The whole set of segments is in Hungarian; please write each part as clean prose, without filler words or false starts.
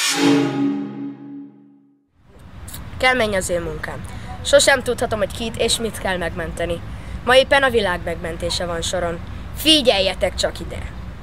Kell menj az én munkám. Sosem tudhatom, hogy kit és mit kell megmenteni. Ma éppen a világ megmentése van soron. Figyeljetek csak ide!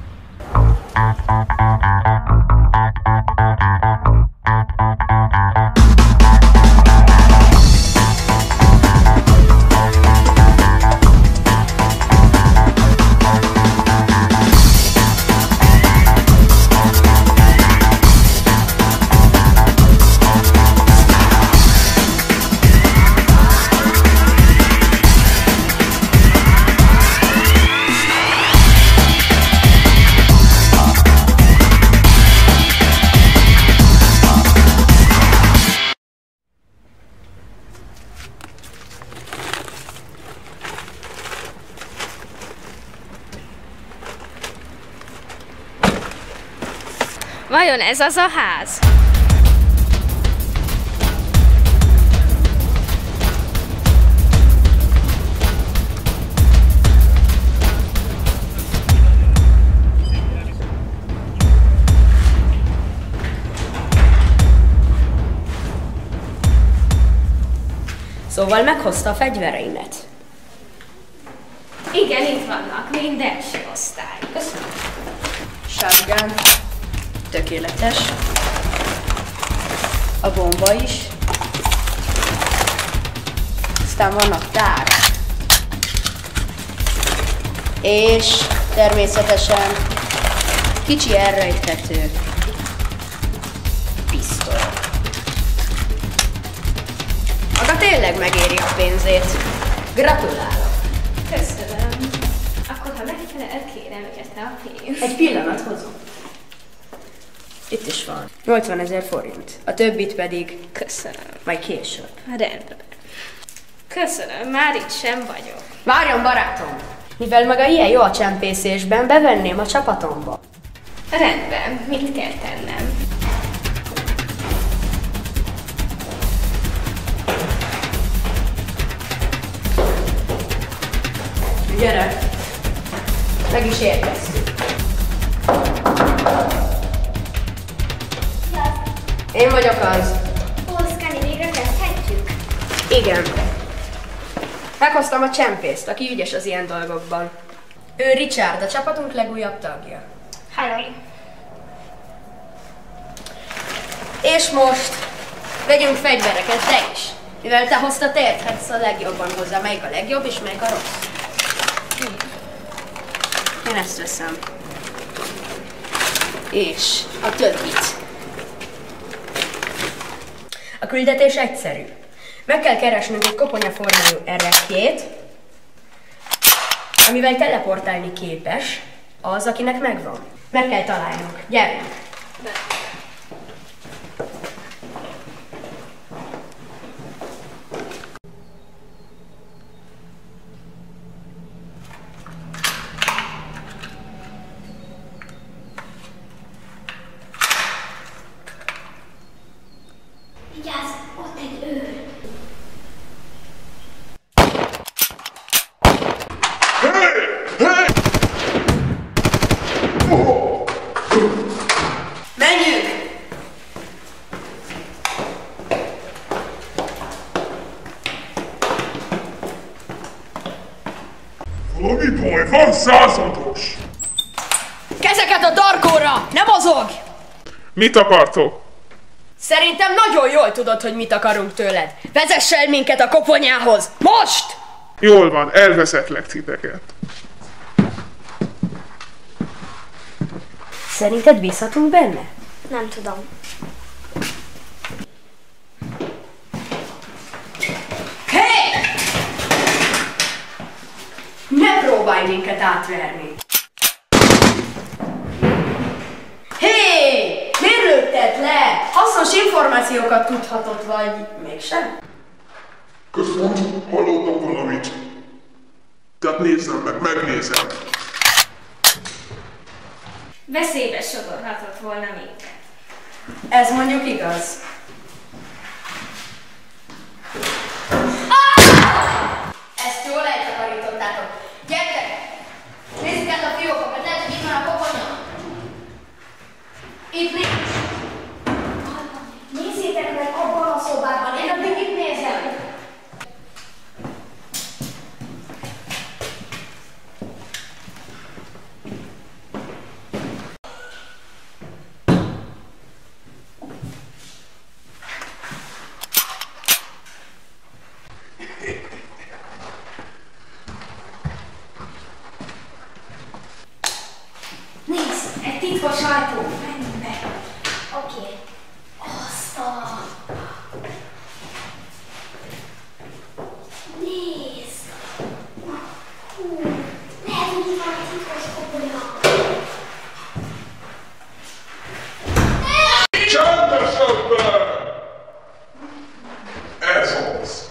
Vajon ez az a ház? Szóval meghozta a fegyvereimet. Igen, itt vannak, mind első osztály. Köszönöm. Shotgun. Tökéletes. A bomba is. Aztán vannak tárak. És természetesen kicsi elrejthető pisztoly. Maga tényleg megéri a pénzét. Gratulálok. Köszönöm. Akkor, ha megfelel, kérem érte a pénzt. Egy pillanat hozom. Itt is van. 80 000 forint. A többit pedig Köszönöm. majd később. Rendben. Köszönöm, már itt sem vagyok. Várjon, barátom! Mivel maga ilyen jó a csempészésben, bevenném a csapatomba. Rendben, mit kell tennem? Gyere! Meg is érkeztünk. Én vagyok az. Oszkáni, végre kezdhetjük? Igen. Meghoztam a csempészt, aki ügyes az ilyen dolgokban. Ő Richard, a csapatunk legújabb tagja. Hello. És most vegyünk fegyvereket, te is. Mivel te hoztad, érthetsz a legjobban hozzá, melyik a legjobb és melyik a rossz. Én ezt veszem. És a többit. A küldetés egyszerű. Meg kell keresnünk egy koponyaformájú erekjét, amivel teleportálni képes az, akinek megvan. Meg kell találnunk. Gyerünk! Vigyázz, ott egy őr. Menjünk! Valami baj van, százados! Kezeket a tarkóra! Ne mozog! Mit akartok? Szerintem nagyon jól tudod, hogy mit akarunk tőled. Vezess el minket a koponyához! Most! Jól van, elvezetlek titeket. Szerinted bízhatunk benne? Nem tudom. Hé! Ne próbálj minket átverni! Hé! Miért lőtted le? Hasznos információkat tudhatott vagy mégsem? Köszönöm, hallottam valamit. Tehát nézzem meg, megnézem. Veszélybe sodorhatott volna minket. Ez mondjuk igaz. Ezt jól eltakarítottátok. Gyertek! Nézzük át a fiókokat, lehet, hogy itt van a koponya. Itt nincs. Nézzétek meg abban a szobában, én addig itt nézem. Nézd, egy titkos ajtó. Menjünk be. Oké. Azt a... Nézd! Hú, lehet, hogy itt van egy titkos koponya. Csendesebben! Ez az.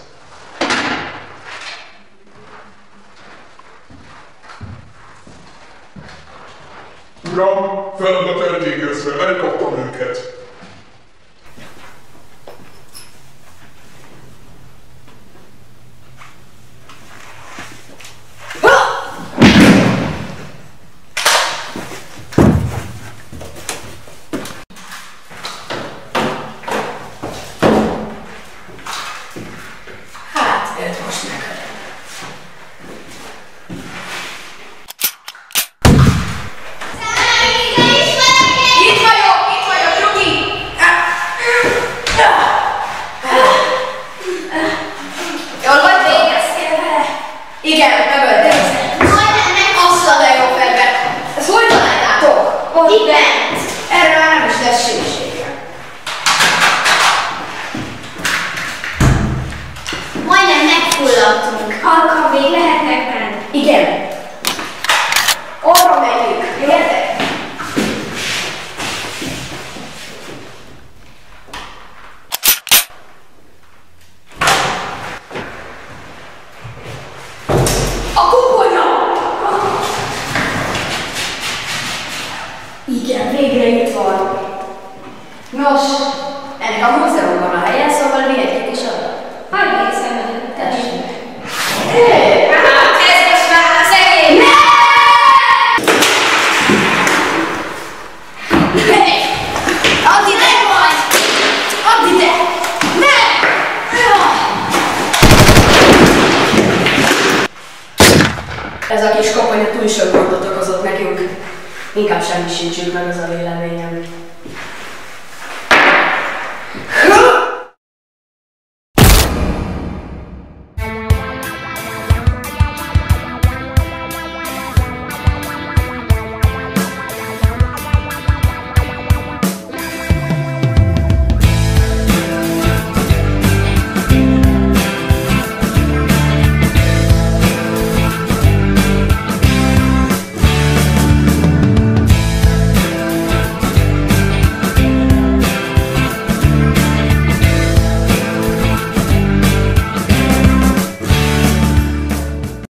Uram, feladat elvégezve, elkaptam őket. Hát, őt most megölöm. Itt vagyok, Ruki! Jól vagy? Végeztél vele? Igen, megöltem. Majdnem meg... Azt a de jó fegyver. Ezt hogy találtátok? Itt bent. Erre már nem is lesz szüksége. Majdnem megfulladtunk. Halkan még lehetnek bent. Igen. Arra megyünk. Gyertek! A kuponya! Igen, végre itt van. Nos, ennek a múzeumban a helye, szóval vihetjük is oda. Hagyj egy szemedet. Tessék. Hát ez most már a szegény! Add ide! Add ide! Ne! Ez a kis koponya túl sok gondot okozott nekünk. Inkább semmisítsük meg, az a véleményem.